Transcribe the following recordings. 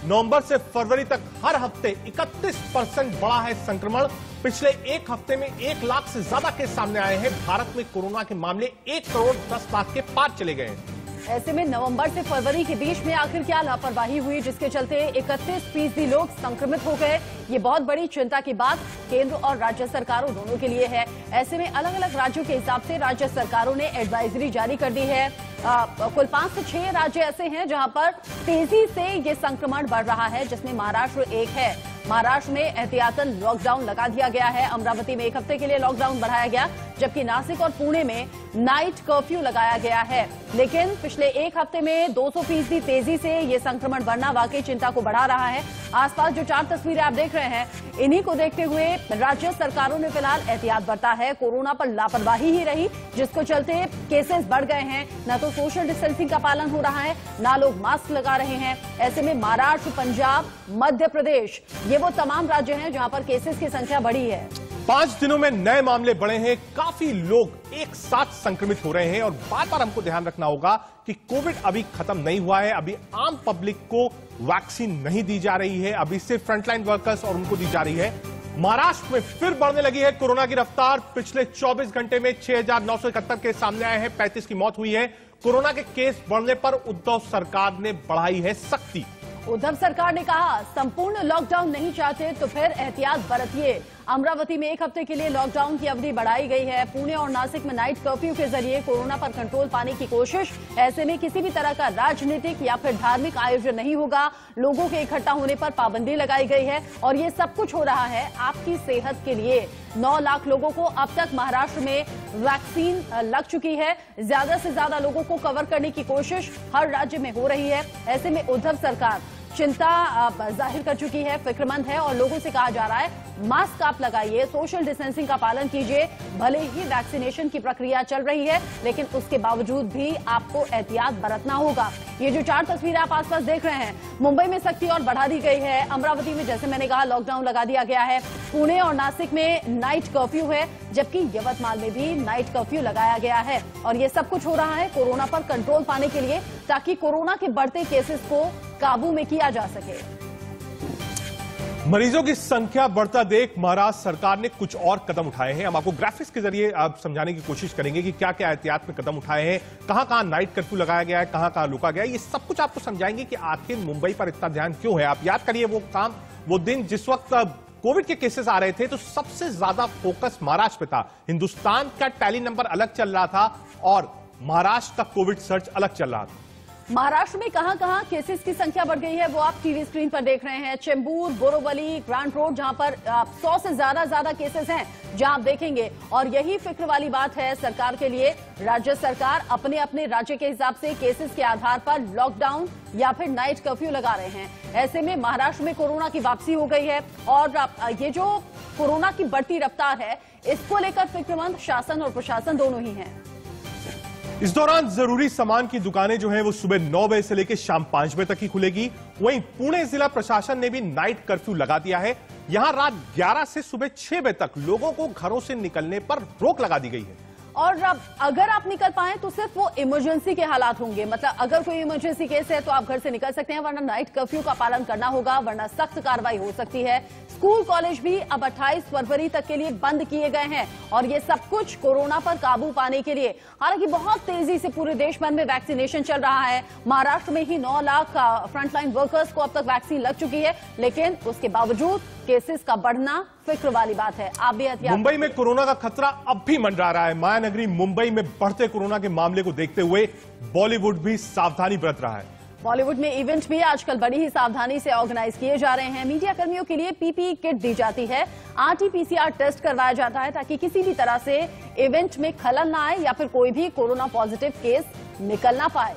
नवंबर से फरवरी तक हर हफ्ते 31% बढ़ा है संक्रमण। पिछले एक हफ्ते में 1 लाख से ज्यादा केस सामने आए हैं। भारत में कोरोना के मामले 1 करोड़ 10 लाख के पार चले गए हैं। ऐसे में नवंबर से फरवरी के बीच में आखिर क्या लापरवाही हुई जिसके चलते 31% लोग संक्रमित हो गए। ये बहुत बड़ी चिंता की बात केंद्र और राज्य सरकारों दोनों के लिए है। ऐसे में अलग अलग राज्यों के हिसाब से राज्य सरकारों ने एडवाइजरी जारी कर दी है। कुल 5 से 6 राज्य ऐसे हैं जहां पर तेजी से ये संक्रमण बढ़ रहा है, जिसमें महाराष्ट्र एक है। महाराष्ट्र में एहतियातन लॉकडाउन लगा दिया गया है। अमरावती में 1 हफ्ते के लिए लॉकडाउन बढ़ाया गया, जबकि नासिक और पुणे में नाइट कर्फ्यू लगाया गया है। लेकिन पिछले 1 हफ्ते में 200% तेजी से ये संक्रमण बढ़ना वाकई चिंता को बढ़ा रहा है। आसपास जो 4 तस्वीरें आप देख रहे हैं, इन्हीं को देखते हुए राज्य सरकारों ने फिलहाल एहतियात बरता है। कोरोना पर लापरवाही ही रही, जिसको चलते केसेस बढ़ गए हैं। न तो सोशल डिस्टेंसिंग का पालन हो रहा है, ना लोग मास्क लगा रहे हैं। ऐसे में महाराष्ट्र, पंजाब, मध्य प्रदेश, ये वो तमाम राज्य हैं जहां पर केसेस की संख्या बढ़ी है। 5 दिनों में नए मामले बढ़े हैं। काफी लोग एक साथ संक्रमित हो रहे हैं और बार बार हमको ध्यान रखना होगा कि कोविड अभी खत्म नहीं हुआ है। अभी आम पब्लिक को वैक्सीन नहीं दी जा रही है, अभी सिर्फ फ्रंटलाइन वर्कर्स और उनको दी जा रही है। महाराष्ट्र में फिर बढ़ने लगी है कोरोना की रफ्तार। पिछले 24 घंटे में 6,971 केस सामने आए हैं, 35 की मौत हुई है। कोरोना के केस बढ़ने पर उद्धव सरकार ने बढ़ाई है सख्ती। उद्धव सरकार ने कहा, संपूर्ण लॉकडाउन नहीं चाहते तो फिर एहतियात बरतिए। अमरावती में 1 हफ्ते के लिए लॉकडाउन की अवधि बढ़ाई गई है। पुणे और नासिक में नाइट कर्फ्यू के जरिए कोरोना पर कंट्रोल पाने की कोशिश। ऐसे में किसी भी तरह का राजनीतिक या फिर धार्मिक आयोजन नहीं होगा। लोगों के इकट्ठा होने पर पाबंदी लगाई गई है और ये सब कुछ हो रहा है आपकी सेहत के लिए। 9 लाख लोगों को अब तक महाराष्ट्र में वैक्सीन लग चुकी है। ज्यादा से ज्यादा लोगों को कवर करने की कोशिश हर राज्य में हो रही है। ऐसे में उद्धव सरकार चिंता जाहिर कर चुकी है, फिक्रमंद है और लोगों से कहा जा रहा है मास्क आप लगाइए, सोशल डिस्टेंसिंग का पालन कीजिए। भले ही वैक्सीनेशन की प्रक्रिया चल रही है, लेकिन उसके बावजूद भी आपको एहतियात बरतना होगा। ये जो 4 तस्वीरें आप आसपास देख रहे हैं, मुंबई में सख्ती और बढ़ा दी गई है। अमरावती में जैसे मैंने कहा लॉकडाउन लगा दिया गया है। पुणे और नासिक में नाइट कर्फ्यू है, जबकि यवतमाल में भी नाइट कर्फ्यू लगाया गया है। और ये सब कुछ हो रहा है कोरोना पर कंट्रोल पाने के लिए, ताकि कोरोना के बढ़ते केसेस को काबू में किया जा सके। मरीजों की संख्या बढ़ता देख महाराष्ट्र सरकार ने कुछ और कदम उठाए हैं। हम आपको ग्राफिक्स के जरिए आप समझाने की कोशिश करेंगे कि क्या क्या एहतियात में कदम उठाए हैं, कहां नाइट कर्फ्यू लगाया गया है, कहां रुका गया है। ये सब कुछ आपको समझाएंगे कि आखिर मुंबई पर इतना ध्यान क्यों है। आप याद करिए वो दिन जिस वक्त कोविड के केसेस आ रहे थे तो सबसे ज्यादा फोकस महाराष्ट्र पे था। हिंदुस्तान का टैली नंबर अलग चल रहा था और महाराष्ट्र का कोविड सर्च अलग चल रहा था। महाराष्ट्र में कहां केसेस की संख्या बढ़ गई है वो आप टीवी स्क्रीन पर देख रहे हैं। चेंबूर, बोरोवली, ग्रांट रोड, जहां पर 100 से ज्यादा केसेस हैं, जहां आप देखेंगे। और यही फिक्र वाली बात है सरकार के लिए। राज्य सरकार अपने अपने राज्य के हिसाब से केसेस के आधार पर लॉकडाउन या फिर नाइट कर्फ्यू लगा रहे हैं। ऐसे में महाराष्ट्र में कोरोना की वापसी हो गई है और ये जो कोरोना की बढ़ती रफ्तार है, इसको लेकर फिक्रमंद शासन और प्रशासन दोनों ही हैं। इस दौरान जरूरी सामान की दुकानें जो हैं वो सुबह 9 बजे से लेकर शाम 5 बजे तक ही खुलेगी। वहीं पुणे जिला प्रशासन ने भी नाइट कर्फ्यू लगा दिया है। यहां रात 11 से सुबह 6 बजे तक लोगों को घरों से निकलने पर रोक लगा दी गई है। और अगर आप निकल पाए तो सिर्फ वो इमरजेंसी के हालात होंगे, मतलब अगर कोई इमरजेंसी केस है तो आप घर से निकल सकते हैं, वरना नाइट कर्फ्यू का पालन करना होगा, वरना सख्त कार्रवाई हो सकती है। स्कूल कॉलेज भी अब 28 फरवरी तक के लिए बंद किए गए हैं और ये सब कुछ कोरोना पर काबू पाने के लिए। हालांकि बहुत तेजी से पूरे देश भर में वैक्सीनेशन चल रहा है। महाराष्ट्र में ही 9 लाख फ्रंटलाइन वर्कर्स को अब तक वैक्सीन लग चुकी है, लेकिन उसके बावजूद केसेस का बढ़ना फिक्र वाली बात है। आप भी एहतियात। मुंबई में कोरोना का खतरा अब भी मंडरा रहा है। मायानगरी मुंबई में बढ़ते कोरोना के मामले को देखते हुए बॉलीवुड भी सावधानी बरत रहा है। बॉलीवुड में इवेंट भी आजकल बड़ी ही सावधानी से ऑर्गेनाइज किए जा रहे हैं। मीडिया कर्मियों के लिए पीपीई किट दी जाती है, आरटी-पीसीआर टेस्ट करवाया जाता है, ताकि किसी भी तरह से इवेंट में खलल ना आए या फिर कोई भी कोरोना पॉजिटिव केस निकल ना पाए।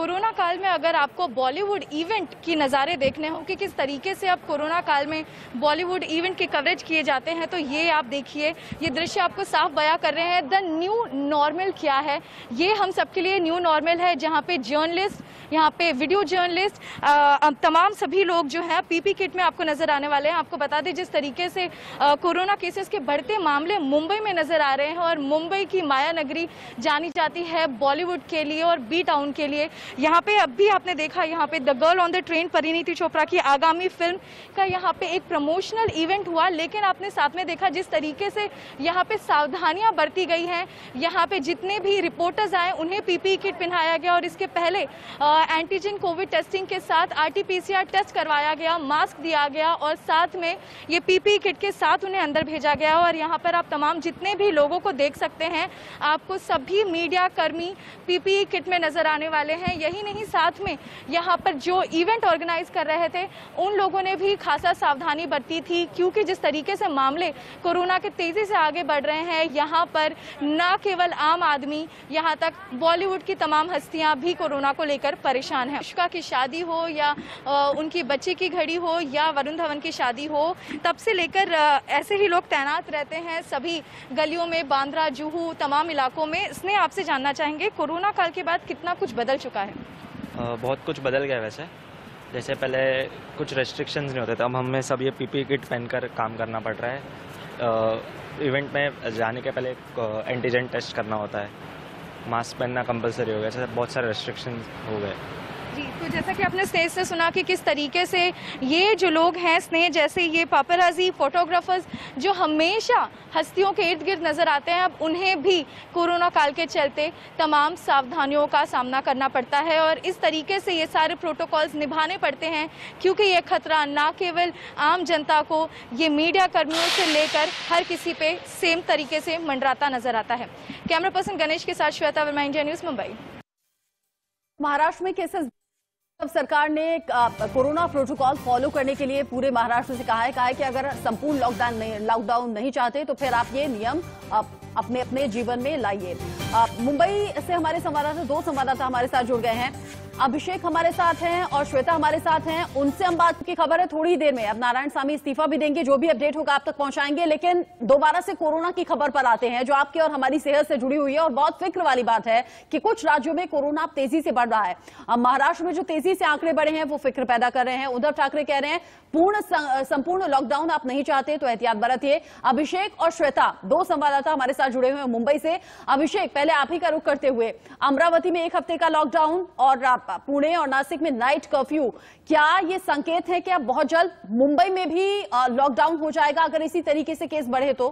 कोरोना काल में अगर आपको बॉलीवुड इवेंट की नज़ारे देखने हो कि किस तरीके से अब कोरोना काल में बॉलीवुड इवेंट के कवरेज किए जाते हैं, तो ये आप देखिए, ये दृश्य आपको साफ बयां कर रहे हैं द न्यू नॉर्मल क्या है। ये हम सबके लिए न्यू नॉर्मल है, जहाँ पे जर्नलिस्ट, यहाँ पे वीडियो जर्नलिस्ट, तमाम सभी लोग जो हैं पीपी किट में आपको नजर आने वाले हैं। आपको बता दें जिस तरीके से कोरोना केसेस के बढ़ते मामले मुंबई में नजर आ रहे हैं, और मुंबई की माया नगरी जानी जाती है बॉलीवुड के लिए और बी टाउन के लिए। यहाँ पे अब भी आपने देखा, यहाँ पे The Girl on the Train Parineeti Chopra की आगामी फिल्म का यहाँ पे एक प्रमोशनल इवेंट हुआ, लेकिन आपने साथ में देखा जिस तरीके से यहाँ पे सावधानियां बरती गई हैं। यहाँ पे जितने भी रिपोर्टर्स आए उन्हें पीपीई किट पहनाया गया, और इसके पहले एंटीजन कोविड टेस्टिंग के साथ आरटीपीसीआर टेस्ट करवाया गया, मास्क दिया गया, और साथ में ये पीपीई किट के साथ उन्हें अंदर भेजा गया। और यहाँ पर आप तमाम जितने भी लोगों को देख सकते हैं, आपको सभी मीडिया कर्मी पीपीई किट में नजर आने वाले हैं। यही नहीं, साथ में यहाँ पर जो इवेंट ऑर्गेनाइज कर रहे थे उन लोगों ने भी खासा सावधानी बरती थी, क्योंकि जिस तरीके से मामले कोरोना के तेजी से आगे बढ़ रहे हैं, यहाँ पर न केवल आम आदमी, यहाँ तक बॉलीवुड की तमाम हस्तियां भी कोरोना को लेकर परेशान हैं। अनुष्का की शादी हो या उनकी बच्ची की घड़ी हो या वरुण धवन की शादी हो, तब से लेकर ऐसे ही लोग तैनात रहते हैं सभी गलियों में, बांद्रा, जुहू, तमाम इलाकों में। इसमें आपसे जानना चाहेंगे कोरोना काल के बाद कितना कुछ बदल चुका है? बहुत कुछ बदल गया वैसे। जैसे पहले कुछ रेस्ट्रिक्शंस नहीं होते थे, अब हमें सब ये पीपीई किट पहनकर काम करना पड़ रहा है। इवेंट में जाने के पहले एंटीजन टेस्ट करना होता है, मास्क पहनना कंपलसरी हो गया, ऐसे बहुत सारे रेस्ट्रिक्शंस हो गए। जी, तो जैसा कि आपने स्नेह से सुना कि किस तरीके से ये जो लोग हैं, स्नेह जैसे ये पापराजी फोटोग्राफर्स जो हमेशा हस्तियों के इर्द गिर्द नजर आते हैं, अब उन्हें भी कोरोना काल के चलते तमाम सावधानियों का सामना करना पड़ता है, और इस तरीके से ये सारे प्रोटोकॉल्स निभाने पड़ते हैं, क्योंकि ये खतरा ना केवल आम जनता को, ये मीडिया कर्मियों से लेकर हर किसी पे सेम तरीके से मंडराता नजर आता है। कैमरा पर्सन गणेश के साथ श्वेता वर्मा, इंडिया न्यूज, मुंबई। महाराष्ट्र में केसेस, अब सरकार ने कोरोना प्रोटोकॉल फॉलो करने के लिए पूरे महाराष्ट्र से कहा है कि अगर संपूर्ण लॉकडाउन नहीं चाहते तो फिर आप ये नियम अपने अपने जीवन में लाइए। मुंबई से हमारे संवाददाता, दो संवाददाता हमारे साथ जुड़ गए हैं। अभिषेक हमारे साथ हैं और श्वेता हमारे साथ हैं, उनसे हम बात की खबर है थोड़ी देर में। अब नारायण सामी इस्तीफा भी देंगे, जो भी अपडेट होगा आप तक पहुंचाएंगे। लेकिन दोबारा से कोरोना की खबर पर आते हैं, जो आपकी और हमारी सेहत से जुड़ी हुई है, और बहुत फिक्र वाली बात है कि कुछ राज्यों में कोरोना अब तेजी से बढ़ रहा है। अब महाराष्ट्र में जो तेजी से आंकड़े बढ़े हैं वो फिक्र पैदा कर रहे हैं। उद्धव ठाकरे कह रहे हैं संपूर्ण लॉकडाउन आप नहीं चाहते तो एहतियात बरतिए। अभिषेक और श्वेता, दो संवाददाता हमारे साथ जुड़े हुए हैं मुंबई से। अभिषेक, पहले आप ही का रुख करते हुए, अमरावती में 1 हफ्ते का लॉकडाउन और पुणे और नासिक में नाइट कर्फ्यू, क्या ये संकेत है कि अब बहुत जल्द मुंबई में भी लॉकडाउन हो जाएगा अगर इसी तरीके से केस बढ़े तो?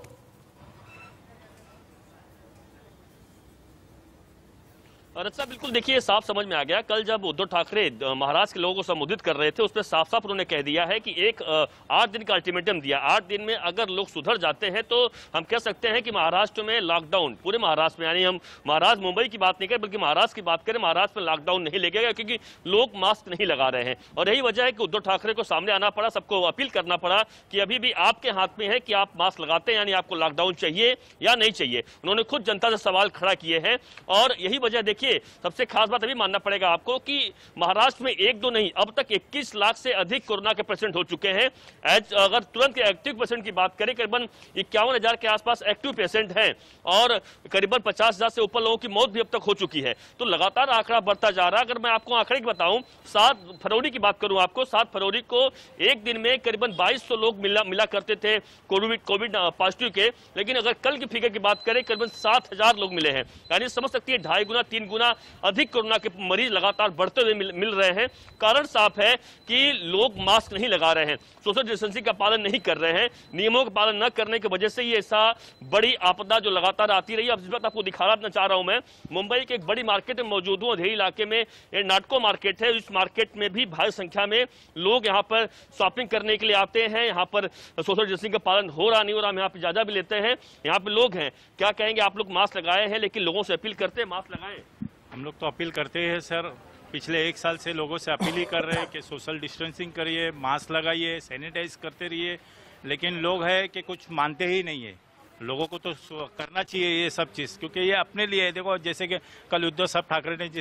रक्षा, बिल्कुल देखिए, साफ समझ में आ गया। कल जब उद्धव ठाकरे महाराष्ट्र के लोगों को संबोधित कर रहे थे, उसमें साफ साफ उन्होंने कह दिया है कि एक 8 दिन का अल्टीमेटम दिया। 8 दिन में अगर लोग सुधर जाते हैं तो हम कह सकते हैं कि महाराष्ट्र में लॉकडाउन, पूरे महाराष्ट्र में, यानी हम महाराष्ट्र मुंबई की बात नहीं करें बल्कि महाराष्ट्र की बात करें, महाराष्ट्र में लॉकडाउन नहीं लगेगा, क्योंकि लोग मास्क नहीं लगा रहे हैं। और यही वजह है कि उद्धव ठाकरे को सामने आना पड़ा, सबको अपील करना पड़ा कि अभी भी आपके हाथ में है कि आप मास्क लगाते हैं, यानी आपको लॉकडाउन चाहिए या नहीं चाहिए। उन्होंने खुद जनता से सवाल खड़ा किए हैं, और यही वजह देखिए, सबसे खास बात अभी मानना पड़ेगा आपको कि महाराष्ट्र में 1-2 नहीं, अब तक 21 लाख से अधिक कोरोना के पेशेंट हो चुके हैं। अगर तुरंत के एक्टिव पेशेंट की बात करें, करीबन 51,000 के आसपास एक्टिव पेशेंट हैं, और करीबन 50,000 से ऊपर लोगों की मौत भी अब तक हो चुकी है। तो लगातार आंकड़ा बढ़ता जा रहा है। अगर मैं आपको आंकड़े की बताऊं, 7 फरवरी की बात करूं आपको, 7 फरवरी को एक दिन में करीबन 2200 लोग मिला करते थे कोविड पॉजिटिव के, लेकिन अगर कल की फिगर की बात करें, करीबन 7,000 लोग मिले हैं। यानी समझ सकती है 2.5 गुना 3 गुना अधिक कोरोना के मरीज लगातार बढ़ते हुए मिल रहे हैं। कारण साफ है कि लोग मास्क नहीं लगा रहे हैं, सोशल डिस्टेंसिंग का पालन नहीं कर रहे हैं। नियमों का पालन न करने की वजह से ये ऐसा बड़ी आपदा जो लगातार आती रही। अब इस वक्त आपको दिखाना चाह रहा हूं मैं, मुंबई के एक बड़ी मार्केट में मौजूद हूं, अंधेरी इलाके में नाटको मार्केट है। इस मार्केट में भी भारी संख्या में लोग यहाँ पर शॉपिंग करने के लिए आते हैं। यहाँ पर सोशल डिस्टेंसिंग का पालन हो रहा नहीं हो रहा, हम यहाँ पे जायजा भी लेते हैं। यहाँ पे लोग हैं, क्या कहेंगे आप? लोग मास्क लगाए हैं, लेकिन लोगों से अपील करते हैं मास्क लगाएं। हम लोग तो अपील करते हैं सर, पिछले 1 साल से लोगों से अपील ही कर रहे हैं कि सोशल डिस्टेंसिंग करिए, मास्क लगाइए, सैनिटाइज करते रहिए, लेकिन लोग है कि कुछ मानते ही नहीं है। लोगों को तो करना चाहिए ये सब चीज़, क्योंकि ये अपने लिए है। देखो, जैसे कि कल उद्धव साहब ठाकरे ने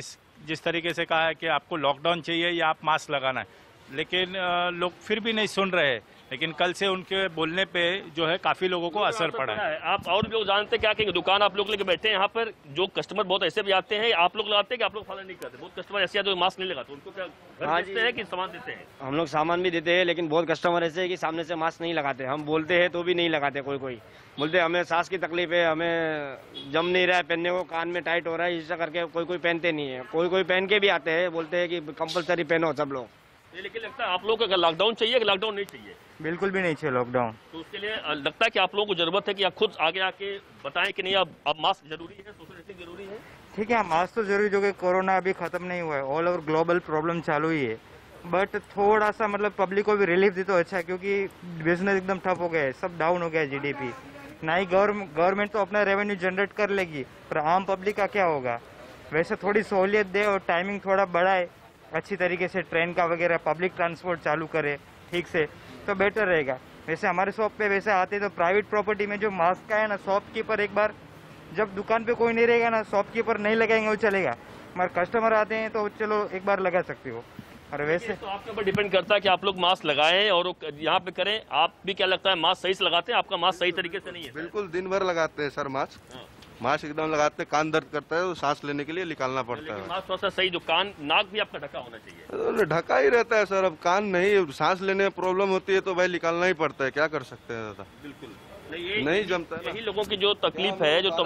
जिस तरीके से कहा है कि आपको लॉकडाउन चाहिए या आप मास्क लगाना है, लेकिन लोग फिर भी नहीं सुन रहे हैं। लेकिन कल से उनके बोलने पे जो है काफी लोगों को असर पड़ा है। आप और भी लोग जानते हैं क्या कि दुकान आप लोग लेके बैठे हैं यहाँ पर, जो कस्टमर बहुत ऐसे भी आते हैं, आप लोग लगाते हैं कि आप लोग फॉलो नहीं करते? बहुत कस्टमर ऐसे आते हैं जो मास्क नहीं लगाते, उनको क्या घर देते हैं कि सामान देते हैं? हम लोग सामान भी देते हैं, लेकिन बहुत कस्टमर ऐसे है कि सामने से मास्क नहीं लगाते। हम बोलते हैं तो भी नहीं लगाते। कोई बोलते हमें सांस की तकलीफ है, हमें जम नहीं रहा है पहनने को, कान में टाइट हो रहा है, ऐसा करके कोई पहनते नहीं है। कोई पहन के भी आते हैं, बोलते हैं कि कंपलसरी पहनो सब लोग। लेकिन लगता है आप लोग को अगर लॉकडाउन चाहिए कि लॉकडाउन नहीं चाहिए? बिल्कुल भी नहीं चाहिए लॉकडाउन। तो उसके लिए लगता है कि आप लोगों को जरूरत है कि आप खुद आगे आके बताएं कि नहीं अब मास्क जरूरी है, सोशल डिस्टेंसिंग जरूरी है। ठीक है, मास्क तो जरूरी, जो कि कोरोना अभी खत्म नहीं हुआ है, ऑल ओवर ग्लोबल प्रॉब्लम चालू ही है। बट थोड़ा सा मतलब पब्लिक को भी रिलीफ दी तो अच्छा है, क्योंकि बिजनेस एकदम ठप हो गया है, सब डाउन हो गया है जीडीपी। ना ही गवर्नमेंट तो अपना रेवेन्यू जनरेट कर लेगी, पर आम पब्लिक का क्या होगा। वैसे थोड़ी सहूलियत दे और टाइमिंग थोड़ा बढ़ाए, अच्छी तरीके से ट्रेन का वगैरह पब्लिक ट्रांसपोर्ट चालू करे ठीक से, तो बेटर रहेगा। वैसे हमारे शॉप पे वैसे आते तो प्राइवेट प्रॉपर्टी में जो मास्क का है ना, शॉपकीपर एक बार जब दुकान पे कोई नहीं रहेगा ना, शॉपकीपर नहीं लगाएंगे वो चलेगा, मगर कस्टमर आते हैं तो चलो एक बार लगा सकते हो। और वैसे तो आपके ऊपर डिपेंड करता है कि आप लोग मास्क लगाएं और यहाँ पे करें। आप भी क्या लगता है मास्क सही से लगाते हैं? आपका मास्क सही तरीके से नहीं है? बिल्कुल दिन भर लगाते हैं सर मास्क। मास्क एकदम लगाते हैं, कान दर्द करता है तो सांस लेने के लिए निकालना पड़ता है। मास्क थोड़ा सा सही, जो कान नाक भी आपका ढका होना चाहिए। तो ढका ही रहता है सर, अब कान नहीं, सांस लेने में प्रॉब्लम होती है तो भाई निकालना ही पड़ता है, क्या कर सकते हैं दादा। बिल्कुल नहीं जमता। यही लोगों की जो तकलीफ है, जो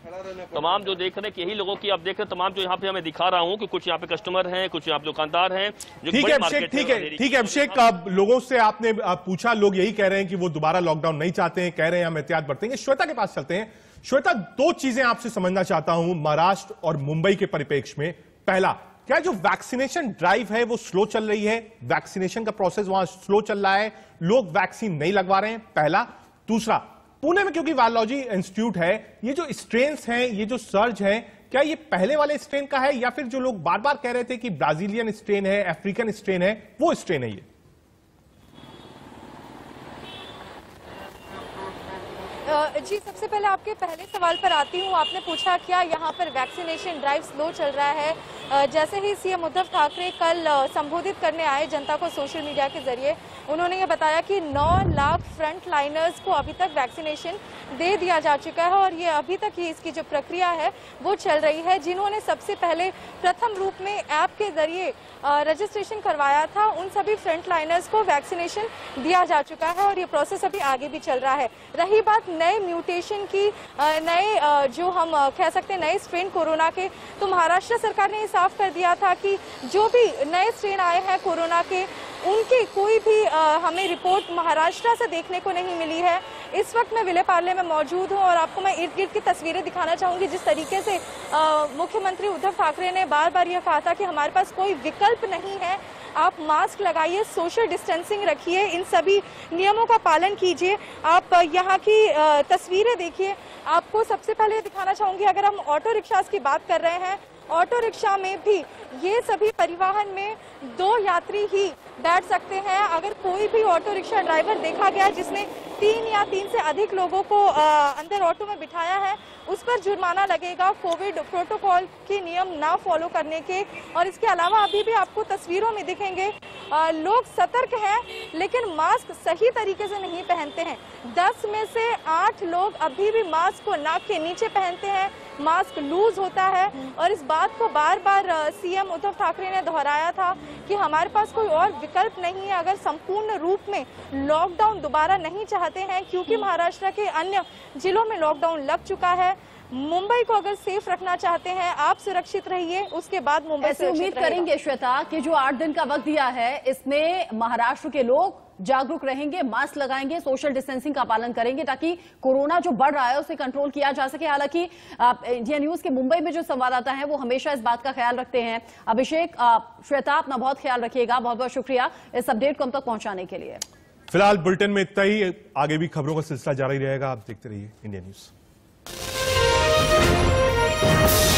तमाम जो देख रहे हैं कि यही लोगों की आप देख रहे हैं, तमाम जो यहाँ पे हमें दिखा रहा हूँ कि कुछ यहाँ पे कस्टमर हैं, कुछ यहाँ पे दुकानदार हैं। ठीक है अभिषेक, ठीक है अभिषेक, अब लोगों से आपने पूछा, लोग यही कह रहे हैं कि वो दोबारा लॉकडाउन नहीं चाहते हैं, कह रहे हैं हम एहतियात बरतेंगे। श्वेता के पास चलते हैं। श्वेता, दो चीजें आपसे समझना चाहता हूं महाराष्ट्र और मुंबई के परिप्रेक्ष्य में। पहला, क्या जो वैक्सीनेशन ड्राइव है वो स्लो चल रही है? वैक्सीनेशन का प्रोसेस वहां स्लो चल रहा है, लोग वैक्सीन नहीं लगवा रहे हैं, पहला। दूसरा, पुणे में क्योंकि वायरोलॉजी इंस्टीट्यूट है, ये जो स्ट्रेन्स हैं, ये जो सर्ज है, क्या ये पहले वाले स्ट्रेन का है या फिर जो लोग बार बार कह रहे थे कि ब्राजीलियन स्ट्रेन है, अफ्रीकन स्ट्रेन है, वो स्ट्रेन है ये? जी, सबसे पहले आपके पहले सवाल पर आती हूँ। आपने पूछा क्या यहाँ पर वैक्सीनेशन ड्राइव स्लो चल रहा है। जैसे ही सीएम उद्धव ठाकरे कल संबोधित करने आए जनता को सोशल मीडिया के जरिए, उन्होंने ये बताया कि 9 लाख फ्रंट लाइनर्स को अभी तक वैक्सीनेशन दे दिया जा चुका है और ये अभी तक ही इसकी जो प्रक्रिया है वो चल रही है। जिन्होंने सबसे पहले प्रथम रूप में ऐप के जरिए रजिस्ट्रेशन करवाया था, उन सभी फ्रंट लाइनर्स को वैक्सीनेशन दिया जा चुका है और ये प्रोसेस अभी आगे भी चल रहा है। रही बात नए म्यूटेशन की, नए जो हम कह सकते हैं नए स्ट्रेन कोरोना के, तो महाराष्ट्र सरकार ने साफ कर दिया था कि जो भी नए स्ट्रेन आए हैं कोरोना के, उनकी कोई भी हमें रिपोर्ट महाराष्ट्र से देखने को नहीं मिली है। इस वक्त मैं विलेपार्ले में मौजूद हूं और आपको मैं इर्द गिर्द की तस्वीरें दिखाना चाहूंगी। जिस तरीके से मुख्यमंत्री उद्धव ठाकरे ने बार बार यह कहा था कि हमारे पास कोई विकल्प नहीं है, आप मास्क लगाइए, सोशल डिस्टेंसिंग रखिए, इन सभी नियमों का पालन कीजिए। आप यहाँ की तस्वीरें देखिए। आपको सबसे पहले दिखाना चाहूंगी, अगर हम ऑटो रिक्शास की बात कर रहे हैं, ऑटो रिक्शा में भी ये सभी परिवहन में 2 यात्री ही बैठ सकते हैं। अगर कोई भी ऑटो रिक्शा ड्राइवर देखा गया जिसने 3 या 3 से अधिक लोगों को अंदर ऑटो में बिठाया है, उस पर जुर्माना लगेगा कोविड प्रोटोकॉल के नियम ना फॉलो करने के। और इसके अलावा अभी भी आपको तस्वीरों में दिखेंगे लोग सतर्क हैं लेकिन मास्क सही तरीके से नहीं पहनते हैं। 10 में से 8 लोग अभी भी मास्क को नाक के नीचे पहनते हैं, मास्क लूज होता है। और इस बात को बार बार सीएम उद्धव ठाकरे ने दोहराया था कि हमारे पास कोई और विकल्प नहीं है अगर संपूर्ण रूप में लॉकडाउन दोबारा नहीं चाहते हैं, क्योंकि महाराष्ट्र के अन्य जिलों में लॉकडाउन लग चुका है। मुंबई को अगर सेफ रखना चाहते हैं, आप सुरक्षित रहिए, उसके बाद मुंबई से उम्मीद करेंगे श्वेता कि जो 8 दिन का वक्त दिया है, इसमें महाराष्ट्र के लोग जागरूक रहेंगे, मास्क लगाएंगे, सोशल डिस्टेंसिंग का पालन करेंगे ताकि कोरोना जो बढ़ रहा है उसे कंट्रोल किया जा सके। हालांकि इंडिया न्यूज के मुंबई में जो संवाददाता हैं वो हमेशा इस बात का ख्याल रखते हैं। अभिषेक, श्वेता, अपना बहुत ख्याल रखिएगा। बहुत बहुत शुक्रिया इस अपडेट को हम तक पहुंचाने के लिए। फिलहाल बुलेटिन में इतना ही, आगे भी खबरों का सिलसिला जारी रहेगा। आप देखते रहिए इंडिया न्यूज।